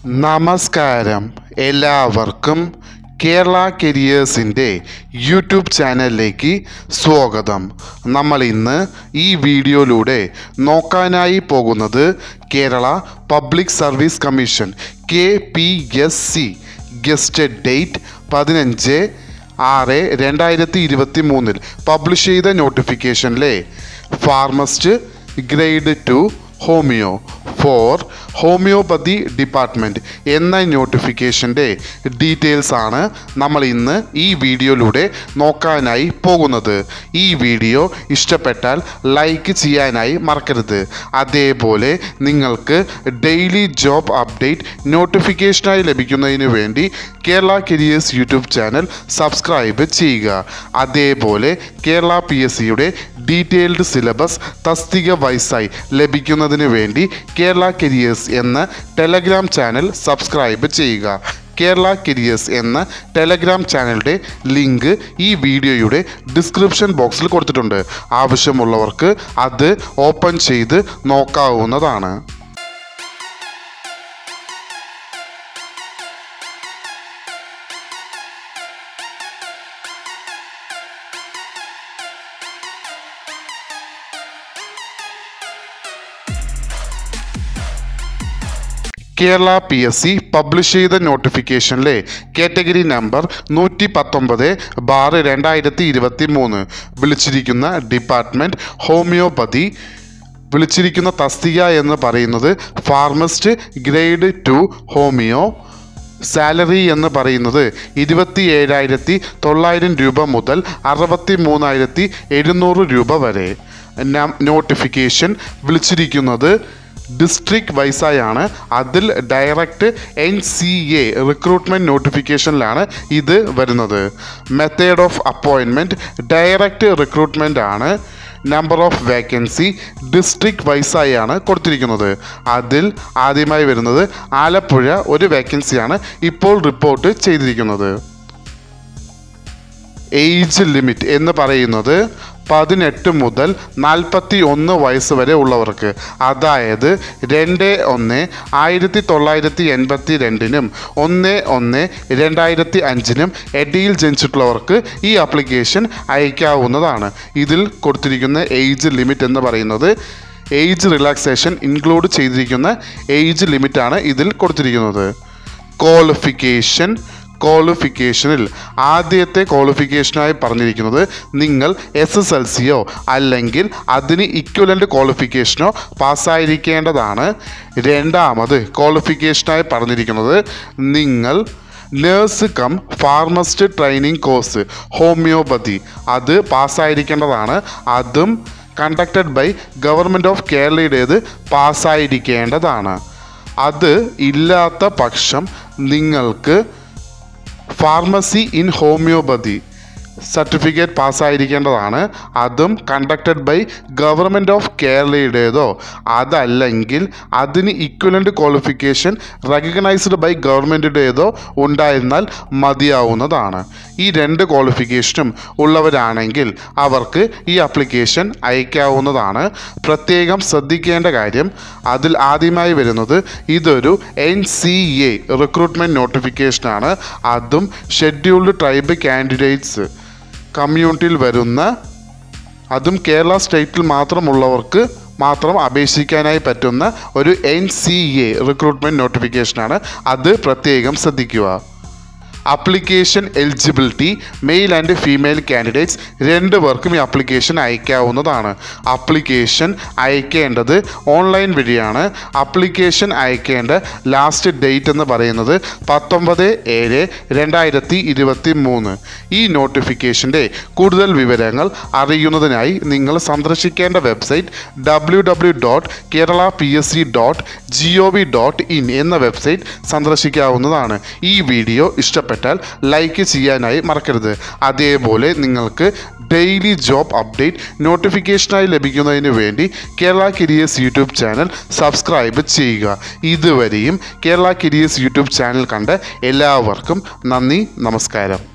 നമസ്കാരം എല്ലാവർക്കും കേരള കരിയേഴ്സിൻ്റെ യൂട്യൂബ് ചാനലിലേക്ക് സ്വാഗതം. നമ്മൾ ഇന്ന് ഈ വീഡിയോയിലൂടെ നോക്കാനായി പോകുന്നത് Kerala public service commission KPSC gazetted date 15/6/2023 publish ചെയ്ത നോട്ടിഫിക്കേഷനിലെ pharmacist grade 2 homoeo for homoeopathy department എന്ന നോട്ടിഫിക്കേഷൻ്റെ ഡീറ്റെയിൽസ് ആണ് നമ്മൾ ഇന്ന് ഈ വീഡിയോയിലൂടെ നോക്കാനായി പോകുന്നത്. ഈ വീഡിയോ ഇഷ്ടപ്പെട്ടാൽ ലൈക്ക് ചെയ്യാനായി മറക്കരുത്. അതേപോലെ നിങ്ങൾക്ക് ഡെയിലി ജോബ് അപ്ഡേറ്റ് നോട്ടിഫിക്കേഷനായി ലഭിക്കുന്നതിന് വേണ്ടി Kerala careers YouTube channel subscribe ചെയ്യുക. അതേപോലെ കേരള PSCയുടെ ഡീറ്റെയിൽഡ് സിലബസ് തസ്തിക വൈസായി ലഭിക്കുന്നതിന് വേണ്ടി കേരള കരിയേഴ്സ് എന്ന ടെലഗ്രാം ചാനൽ സബ്സ്ക്രൈബ് ചെയ്യുക. കേരള കരിയേഴ്സ് എന്ന ടെലഗ്രാം ചാനലിൻ്റെ ലിങ്ക് ഈ വീഡിയോയുടെ ഡിസ്ക്രിപ്ഷൻ ബോക്സിൽ കൊടുത്തിട്ടുണ്ട്. ആവശ്യമുള്ളവർക്ക് അത് ഓപ്പൺ ചെയ്ത് നോക്കാവുന്നതാണ്. കേരള PSC പബ്ലിഷ് ചെയ്ത നോട്ടിഫിക്കേഷനിലെ കാറ്റഗറി നമ്പർ 119/2023 വിളിച്ചിരിക്കുന്ന ഡിപ്പാർട്ട്മെൻറ്റ് ഹോമിയോപ്പതി, വിളിച്ചിരിക്കുന്ന തസ്തിക എന്ന് പറയുന്നത് ഫാർമസിസ്റ്റ് ഗ്രേഡ് 2 ഹോമിയോ. സാലറി എന്ന് പറയുന്നത് 27,900 രൂപ മുതൽ 63,700 രൂപ വരെ. നോട്ടിഫിക്കേഷൻ വിളിച്ചിരിക്കുന്നത് ഡിസ്ട്രിക്ട് വൈസായാണ്. അതിൽ ഡയറക്റ്റ് NCA റിക്രൂട്ട്മെൻറ്റ് നോട്ടിഫിക്കേഷനിലാണ് ഇത് വരുന്നത്. Method of appointment direct recruitment ആണ്. നമ്പർ ഓഫ് വേക്കൻസി ഡിസ്ട്രിക്ട് വൈസായാണ് കൊടുത്തിരിക്കുന്നത്. അതിൽ ആദ്യമായി വരുന്നത് ആലപ്പുഴ ഒരു വേക്കൻസിയാണ് ഇപ്പോൾ റിപ്പോർട്ട് ചെയ്തിരിക്കുന്നത്. ഏജ് ലിമിറ്റ് എന്ന് പറയുന്നത് 18 മുതൽ 41 വയസ്സ് വരെ ഉള്ളവർക്ക്, അതായത് 2/1/1982 1/1/2005 ഇടയിൽ ജനിച്ചിട്ടുള്ളവർക്ക് ഈ ആപ്ലിക്കേഷൻ അയക്കാവുന്നതാണ്. ഇതിൽ കൊടുത്തിരിക്കുന്ന ഏജ് ലിമിറ്റ് എന്ന് പറയുന്നത് ഏജ് റിലാക്സേഷൻ ഇൻക്ലൂഡ് ചെയ്തിരിക്കുന്ന ഏജ് ലിമിറ്റാണ് ഇതിൽ കൊടുത്തിരിക്കുന്നത്. ക്വാളിഫിക്കേഷനിൽ ആദ്യത്തെ ക്വാളിഫിക്കേഷനായി പറഞ്ഞിരിക്കുന്നത് നിങ്ങൾ SSLCയോ അല്ലെങ്കിൽ അതിന് ഇക്വലൻ്റ് ക്വാളിഫിക്കേഷനോ പാസ്സായിരിക്കേണ്ടതാണ്. രണ്ടാമത് ക്വാളിഫിക്കേഷനായി പറഞ്ഞിരിക്കുന്നത് നിങ്ങൾ nurse cum pharmacist training course homoeopathy അത് പാസ്സായിരിക്കേണ്ടതാണ്. അതും കണ്ടക്റ്റഡ് ബൈ ഗവൺമെൻറ് ഓഫ് കേരളയുടേത് പാസ്സായിരിക്കേണ്ടതാണ്. അത് ഇല്ലാത്ത പക്ഷം നിങ്ങൾക്ക് ഫാർമസി ഇൻ ഹോമിയോപ്പതി സർട്ടിഫിക്കറ്റ് പാസ്സായിരിക്കേണ്ടതാണ്. അതും കണ്ടക്റ്റഡ് ബൈ ഗവൺമെൻറ് ഓഫ് കേരളയുടേതോ അതല്ലെങ്കിൽ അതിന് ഇക്വലൻ്റ് ക്വാളിഫിക്കേഷൻ റെക്കഗ്നൈസ്ഡ് ബൈ ഗവൺമെൻറ്റിൻ്റേതോ ഉണ്ടായിരുന്നാൽ മതിയാവുന്നതാണ്. ഈ 2 ക്വാളിഫിക്കേഷനും ഉള്ളവരാണെങ്കിൽ അവർക്ക് ഈ ആപ്ലിക്കേഷൻ അയക്കാവുന്നതാണ്. പ്രത്യേകം ശ്രദ്ധിക്കേണ്ട കാര്യം, അതിൽ ആദ്യമായി വരുന്നത് ഇതൊരു NCA റിക്രൂട്ട്മെൻറ്റ് നോട്ടിഫിക്കേഷനാണ്. അതും ഷെഡ്യൂൾഡ് ട്രൈബ് കാൻഡിഡേറ്റ്സ് കമ്മ്യൂണിറ്റിയിൽ വരുന്ന, അതും കേരള സ്റ്റേറ്റിൽ മാത്രമുള്ളവർക്ക് മാത്രം അപേക്ഷിക്കാനായി പറ്റുന്ന ഒരു NCA റിക്രൂട്ട്മെൻറ്റ് നോട്ടിഫിക്കേഷനാണ്. അത് പ്രത്യേകം ശ്രദ്ധിക്കുക. Application eligibility male and female candidates 2 പേർക്കും ഈ ആപ്ലിക്കേഷൻ അയക്കാവുന്നതാണ്. ആപ്ലിക്കേഷൻ അയക്കേണ്ടത് ഓൺലൈൻ വഴിയാണ്. ആപ്ലിക്കേഷൻ അയക്കേണ്ട ലാസ്റ്റ് ഡേറ്റ് എന്ന് പറയുന്നത് 19/7/2023. ഈ നോട്ടിഫിക്കേഷൻ്റെ കൂടുതൽ വിവരങ്ങൾ അറിയുന്നതിനായി നിങ്ങൾ സന്ദർശിക്കേണ്ട വെബ്സൈറ്റ് www.keralapsc.gov.in എന്ന വെബ്സൈറ്റ് സന്ദർശിക്കാവുന്നതാണ്. ഈ വീഡിയോ ഇഷ്ടപ്പെട്ടു ലൈക്ക് ചെയ്യാനായി മറക്കരുത്. അതേപോലെ നിങ്ങൾക്ക് ഡെയിലി ജോബ് അപ്ഡേറ്റ് നോട്ടിഫിക്കേഷനായി ലഭിക്കുന്നതിന് വേണ്ടി Kerala careers YouTube channel subscribe ചെയ്യുക. ഇതുവരെയും കേരള കരിയേഴ്സ് യൂട്യൂബ് ചാനൽ കണ്ട എല്ലാവർക്കും നന്ദി, നമസ്കാരം.